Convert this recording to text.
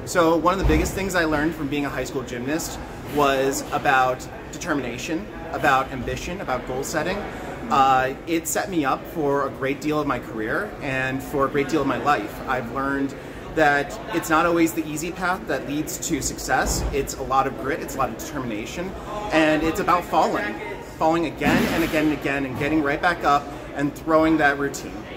So one of the biggest things I learned from being a high school gymnast was about determination, about ambition, about goal setting. It set me up for a great deal of my career and for a great deal of my life. I've learned that it's not always the easy path that leads to success. It's a lot of grit, it's a lot of determination, and it's about falling again and again and again and getting right back up and throwing that routine.